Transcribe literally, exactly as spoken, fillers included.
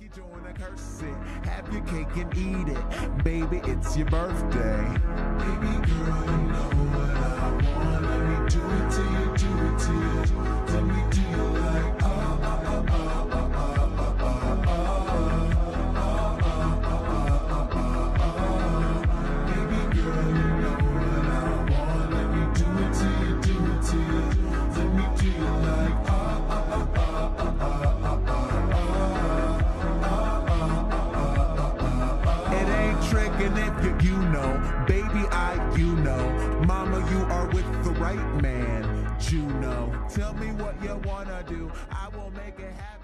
join a curse it. Have your cake and eat it. Baby, it's your birthday. Baby girl, you know what I want. Let me do it to you, do it to you. Let me do you like, ah, ah, ah, ah, ah, ah, ah, ah, ah, ah, ah. Baby girl, you know what I want. Let me do it to you, do it to you. Let me do you like, ah, ah, ah, ah, ah, ah, ah, ah. It ain't tricking if you, you know, baby, I, you know, mama, you are with the right man, Juno. Tell me what you wanna do, I will make it happen.